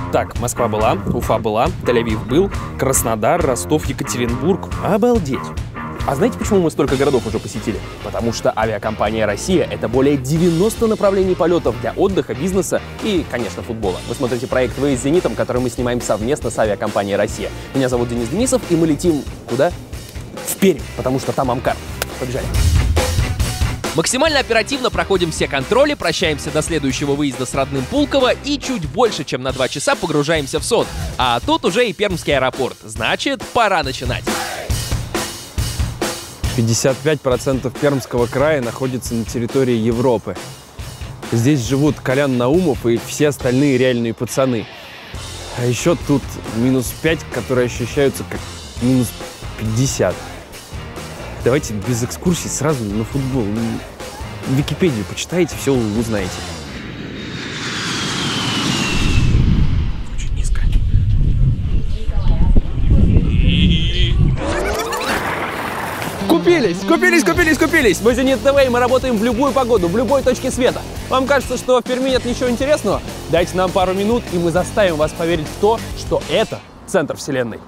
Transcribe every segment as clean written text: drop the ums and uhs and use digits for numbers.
Так, Москва была, Уфа была, Тель-Авив был, Краснодар, Ростов, Екатеринбург. Обалдеть! А знаете, почему мы столько городов уже посетили? Потому что авиакомпания «Россия» — это более 90 направлений полетов для отдыха, бизнеса и, конечно, футбола. Вы смотрите проект «Выезд с Зенитом», который мы снимаем совместно с авиакомпанией «Россия». Меня зовут Денис Денисов, и мы летим куда? В Пермь, потому что там Амкар. Побежали. Максимально оперативно проходим все контроли, прощаемся до следующего выезда с родным Пулково и чуть больше, чем на 2 часа погружаемся в сон. А тут уже и Пермский аэропорт. Значит, пора начинать. 55% Пермского края находится на территории Европы. Здесь живут Колян Наумов и все остальные реальные пацаны. А еще тут -5, которые ощущаются как -50. Давайте без экскурсий сразу на футбол. Википедию почитайте, все узнаете. Чуть низко. Купились! Мы Зенит ТВ, и мы работаем в любую погоду, в любой точке света. Вам кажется, что в Перми нет ничего интересного? Дайте нам пару минут, и мы заставим вас поверить в то, что это центр вселенной.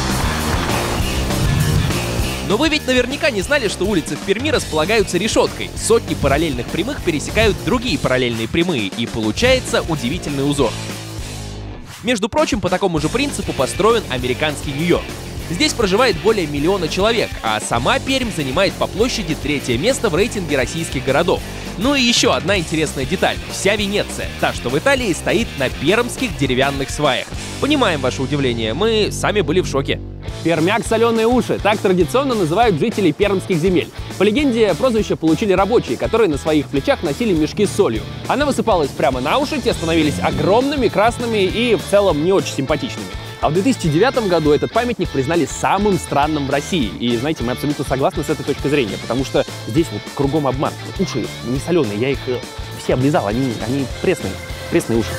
Но вы ведь наверняка не знали, что улицы в Перми располагаются решеткой. Сотни параллельных прямых пересекают другие параллельные прямые, и получается удивительный узор. Между прочим, по такому же принципу построен американский Нью-Йорк. Здесь проживает более 1 миллиона человек, а сама Пермь занимает по площади 3-е место в рейтинге российских городов. Ну и еще одна интересная деталь. Вся Венеция, та, что в Италии, стоит на пермских деревянных сваях. Понимаем ваше удивление, мы сами были в шоке. Пермяк соленые уши. Так традиционно называют жителей пермских земель. По легенде, прозвище получили рабочие, которые на своих плечах носили мешки с солью. Она высыпалась прямо на уши, те становились огромными, красными и в целом не очень симпатичными. А в 2009 году этот памятник признали самым странным в России. И, знаете, мы абсолютно согласны с этой точки зрения, потому что здесь вот кругом обман. Уши не соленые, я их все облизал, они пресные уши.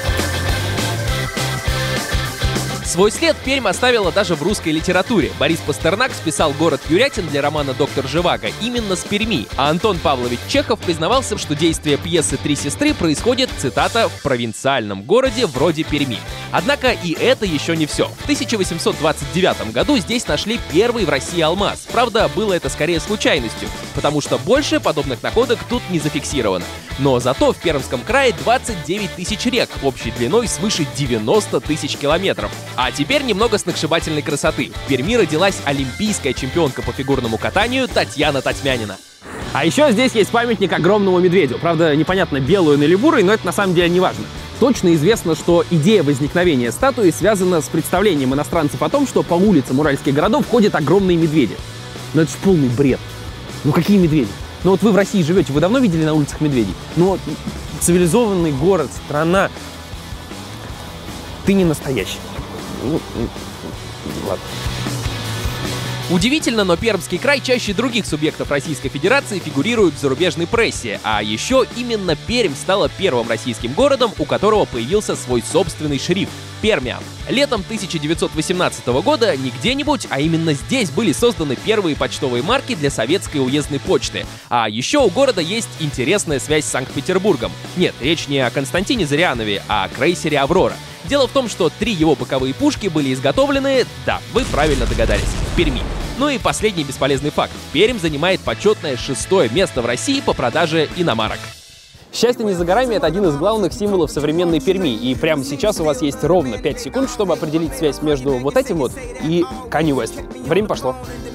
Свой след Пермь оставила даже в русской литературе. Борис Пастернак списал город Юрятин для романа «Доктор Живаго» именно с Перми, а Антон Павлович Чехов признавался, что действие пьесы «Три сестры» происходит, цитата, «в провинциальном городе вроде Перми». Однако и это еще не все. В 1829 году здесь нашли первый в России алмаз. Правда, было это скорее случайностью, потому что больше подобных находок тут не зафиксировано. Но зато в Пермском крае 29 тысяч рек, общей длиной свыше 90 тысяч километров. А теперь немного сногсшибательной красоты. В Перми родилась олимпийская чемпионка по фигурному катанию Татьяна Татьмянина. А еще здесь есть памятник огромному медведю. Правда, непонятно, белый он или бурый, но это на самом деле не важно. Точно известно, что идея возникновения статуи связана с представлением иностранцев о том, что по улицам уральских городов ходят огромные медведи. Но это же полный бред. Ну какие медведи? Ну вот вы в России живете, вы давно видели на улицах медведей? Ну цивилизованный город, страна. Ты не настоящий. Ну, ладно. Удивительно, но Пермский край чаще других субъектов Российской Федерации фигурирует в зарубежной прессе, а еще именно Пермь стала первым российским городом, у которого появился свой собственный шрифт — Пермия. Летом 1918 года не где-нибудь, а именно здесь были созданы первые почтовые марки для советской уездной почты. А еще у города есть интересная связь с Санкт-Петербургом. Нет, речь не о Константине Зырянове, а о крейсере «Аврора». Дело в том, что 3 его боковые пушки были изготовлены, да, вы правильно догадались, в Перми. Ну и последний бесполезный факт. Пермь занимает почетное 6-е место в России по продаже иномарок. Счастье не за горами — это один из главных символов современной Перми. И прямо сейчас у вас есть ровно 5 секунд, чтобы определить связь между вот этим вот и Канье Уэстом. Время пошло.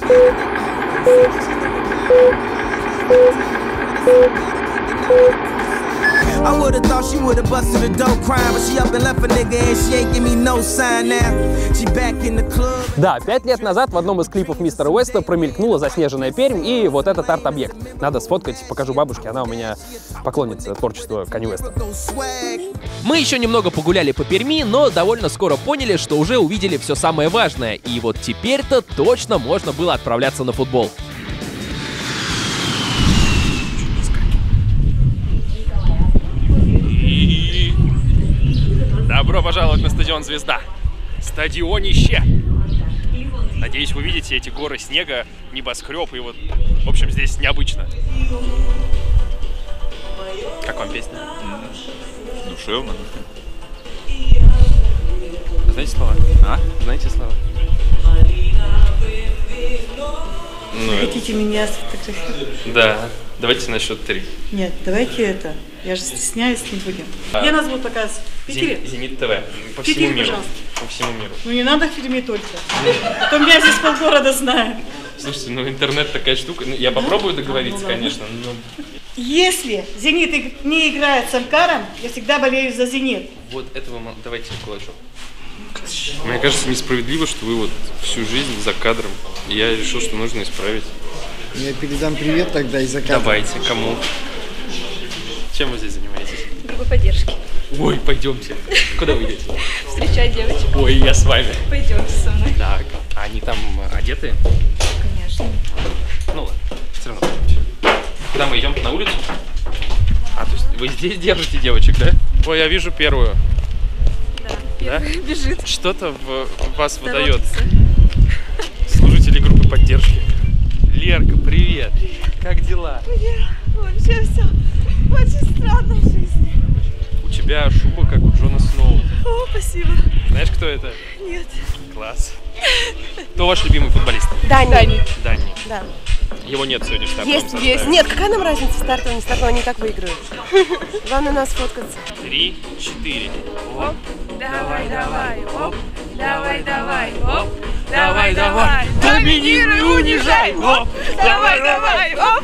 I would've thought she would've busted the dope crying, but she up and left a nigga and she ain't give me no sign now. She back in the club. Да, 5 лет назад в одном из клипов мистера Уэста промелькнула заснеженная Пермь и вот этот арт-объект. Надо сфоткать, покажу бабушке, она у меня поклонница творчества Канье Уэста. Мы еще немного погуляли по Перми, но довольно скоро поняли, что уже увидели все самое важное, и вот теперь-то точно можно было отправляться на футбол. Добро пожаловать на стадион «Звезда». Стадионище! Надеюсь, вы видите эти горы снега, небоскреб, и вот, в общем, здесь необычно. Как вам песня? Душевно. Знаете слова? А? Знаете слова? Ну, Хотите меня сфотографировать? да. Давайте на счет 3. Нет, давайте это. Я же стесняюсь, не будем. Где нас будут показывать? В Питере? Зенит ТВ. По Питере, всему миру. пожалуйста. По всему миру. Ну не надо в фильме только. А то меня здесь полгорода знает. Слушайте, ну интернет такая штука. Ну, я попробую договориться, Ну, ладно. конечно. Но... Если «Зенит» не играет с «Амкаром», я всегда болею за «Зенит». Вот этого давайте кулачок. Мне кажется несправедливо, что вы вот всю жизнь за кадром. И я решил, что нужно исправить. Я передам привет тогда из-за кадра. Давайте, кому? Чем вы здесь занимаетесь? Группа поддержки. Ой, пойдемте. Куда вы идете? Встречать девочек. Ой, я с вами. Пойдемте со мной. Так, а они там одеты? Конечно. Ну ладно, все равно пойдемте. Куда мы идем? На улицу? А, то есть вы здесь держите девочек, да? Ой, я вижу первую. Да, первая бежит. Что-то в вас выдает. Торопится. Служители группы поддержки. Лерка, привет. Как дела? Вообще все очень странно в жизни. У тебя шуба, как у Джона Сноу. О, спасибо. Знаешь, кто это? Нет. Класс. Кто ваш любимый футболист? Дани. Дани. Да. Его нет сегодня в стартовом Есть, составе. есть. Нет, какая нам разница, стартовый, не стартовый, они и так выиграют. Главное нас фоткаться. 3, 4. Оп. Давай, давай, оп. Давай, давай, оп. Давай, давай. Доминируй, унижай, оп. Давай, давай, оп.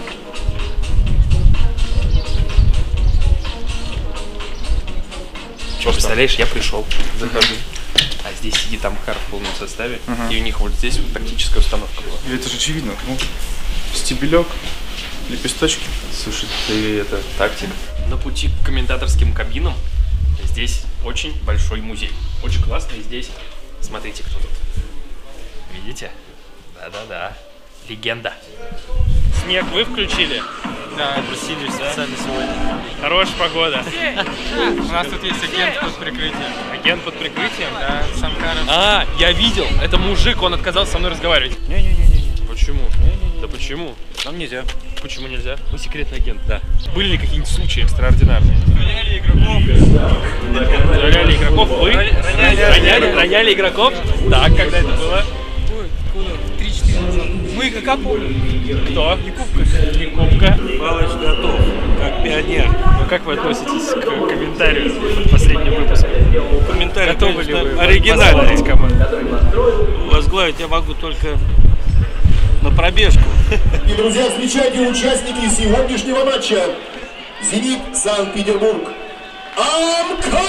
Что, представляешь, я пришел, захожу. А здесь сидит Амкар в полном составе. И у них вот здесь вот тактическая установка была. Это же очевидно. Ну, стебелек, лепесточки. Слушай, ты это тактик. На пути к комментаторским кабинам здесь очень большой музей. Очень классный. Здесь, смотрите, кто тут. Видите? Да-да-да. Легенда. Снег вы включили? Да, попросили специально сегодня. Хорошая погода. У нас тут есть агент под прикрытием. Агент под прикрытием? Да, с Амкаром. А, я видел. Это мужик, он отказался со мной разговаривать. Не-не-не. Почему? Да почему? Нам нельзя. Почему нельзя? Вы секретный агент, да. Были ли какие-нибудь случаи экстраординарные? Роняли игроков. Роняли игроков? Вы? Роняли игроков? Так, когда это было? 3-4 назад. Мы их окапывали. Кто? Якубка. Палыч готов, как пионер. Ну как вы относитесь к комментарию под последним выпуском? Комментарий, Готовы ли вы оригинальный. возглавить команду? Возглавить я могу только на пробежку. И, друзья, встречайте участники сегодняшнего матча. «Зенит» Санкт-Петербург. Амкар!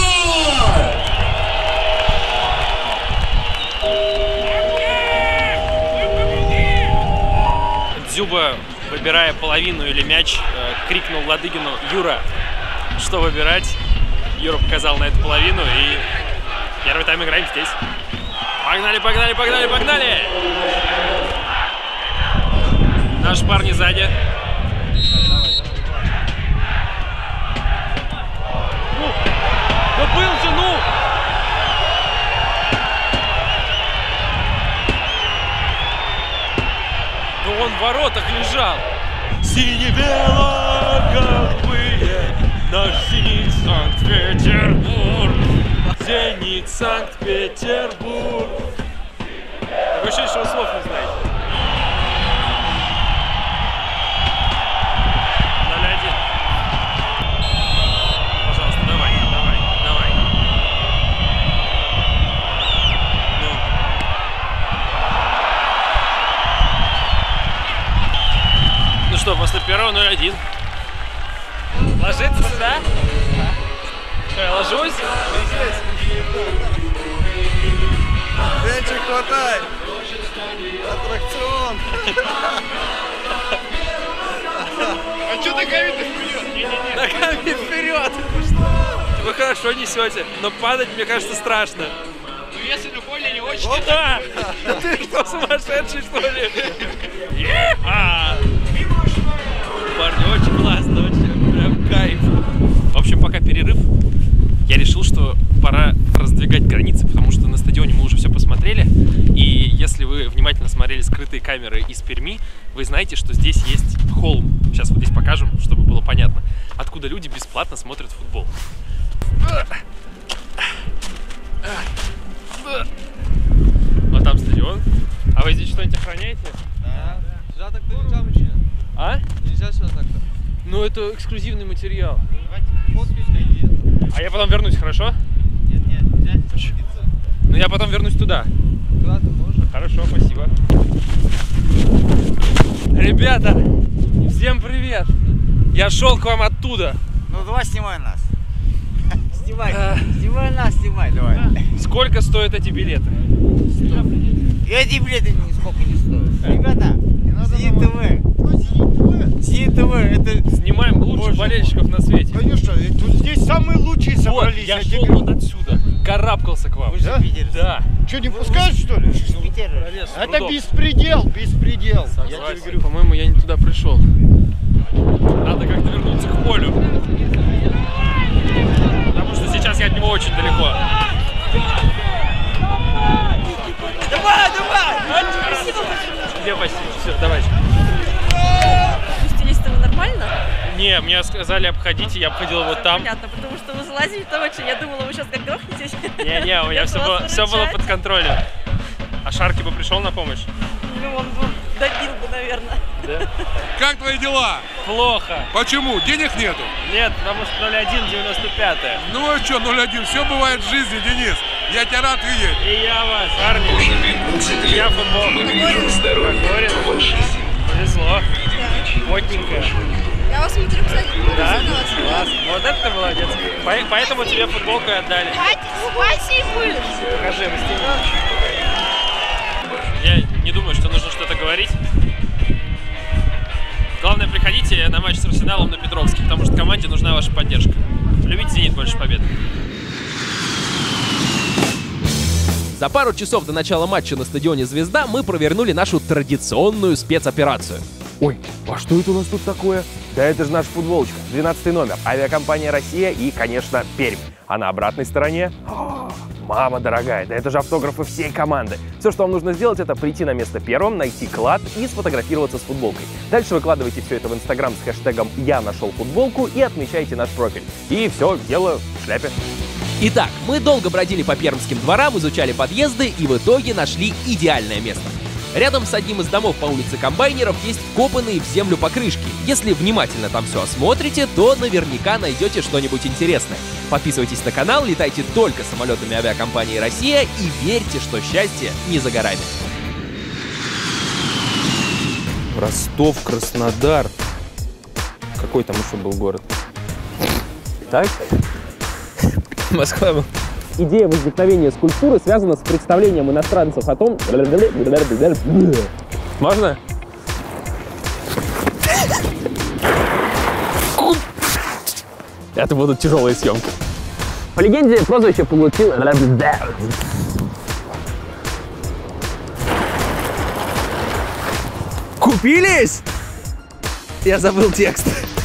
Дзюба, выбирая половину или мяч, крикнул Ладыгину: «Юра, что выбирать?» Юра показал на эту половину, и первый тайм играем здесь. Погнали, погнали, погнали, погнали! Наши парни сзади. Да был же, ну! Да он в воротах лежал. Сине-бело-голубые, наш «Зенит» Санкт-Петербург. «Зенит» Санкт-Петербург. Такое ощущение, что вы слов не знаете. 0-1. Пожалуйста, давай, давай, давай. Ну. Ну что, после первого 0-1. Ложиться сюда? Что, я ложусь? Денчик, хватай! Аттракцион! А что ногами-то вперед? Ногами вперед! Вы хорошо несете, но падать, мне кажется, страшно. Ну, если на поле не очень... Да! Ты что, сумасшедший, что ли? Парни, очень классно, очень прям кайф. В общем, пока перерыв, я решил, что пора раздвигать границы, потому что на стадионе мы уже все посмотрели. И если вы внимательно смотрели скрытые камеры из Перми, вы знаете, что здесь есть холм. Сейчас вот здесь покажем, чтобы было понятно, откуда люди бесплатно смотрят футбол. Вот там стадион. А вы здесь что-нибудь охраняете? Да. Сюда так нельзя вообще. А? Нельзя сюда так-то. Ну это эксклюзивный материал. Фотки нет. А я потом вернусь, хорошо? Нет, нельзя фоткаться. Ну я потом вернусь туда. Туда ты можешь. Хорошо, спасибо. Ребята, всем привет! Я шел к вам оттуда. Ну давай снимай нас. Снимай, снимай нас, снимай, давай. Сколько стоят эти билеты? Эти билеты нисколько не стоят. Ребята, Зенит ТВ. Зенит ТВ, это... Снимаем лучших болельщиков на свете. Конечно, тут здесь самые лучшие собрались. Вот, я шел вот отсюда, карабкался к вам. Да? Да. Что, не пускаешь, что ли? Это беспредел, беспредел. Я тебе говорю. По-моему, я не туда пришел. Надо как-то вернуться к полю. Потому что сейчас я от него очень далеко. Давай, давай! Где спасибо? Все, давайте. Спустились-то вы нормально? Не, мне сказали обходите, я обходил вот там. Понятно, потому что вы залазили-то очень. Я думала, вы сейчас как грохнетесь. Не, у меня все было под контролем. А Шарки бы пришел на помощь? Ну, он бы добил бы, наверное. Да? Как твои дела? Плохо. Почему? Денег нету? Нет, потому что 0,1,95. Ну а что, 0,1? Все бывает в жизни, Денис. Я тебя рад видеть. И я вас, Армия. Я футбол. Покорен. Повезло. Модненько. Я вас смотрю, кстати. Да? Класс. Вот это ты молодец. Поэтому тебе футболку и отдали. Спасибо. Покажи, я не думаю, что нужно что-то говорить. Главное, приходите на матч с Арсеналом на Петровский, потому что команде нужна ваша поддержка. Любите «Зенит» больше побед. За пару часов до начала матча на стадионе «Звезда» мы провернули нашу традиционную спецоперацию. Ой, а что это у нас тут такое? Да это же наша футболочка, 12 номер, авиакомпания «Россия» и, конечно, Пермь. А на обратной стороне... Мама дорогая, да это же автографы всей команды. Все, что вам нужно сделать, это прийти на место первым, найти клад и сфотографироваться с футболкой. Дальше выкладывайте все это в Инстаграм с хэштегом «Я нашел футболку» и отмечайте наш профиль. И все, дело в шляпе. Итак, мы долго бродили по пермским дворам, изучали подъезды и в итоге нашли идеальное место. Рядом с одним из домов по улице Комбайнеров есть вкопанные в землю покрышки. Если внимательно там все осмотрите, то наверняка найдете что-нибудь интересное. Подписывайтесь на канал, летайте только самолетами авиакомпании «Россия» и верьте, что счастье не за горами. Ростов, Краснодар. Какой там еще был город? Так? Москва. Идея возникновения скульптуры связана с представлением иностранцев о том... Можно? Это будут тяжелые съемки. По легенде, прозвище получил... Купились? Я забыл текст.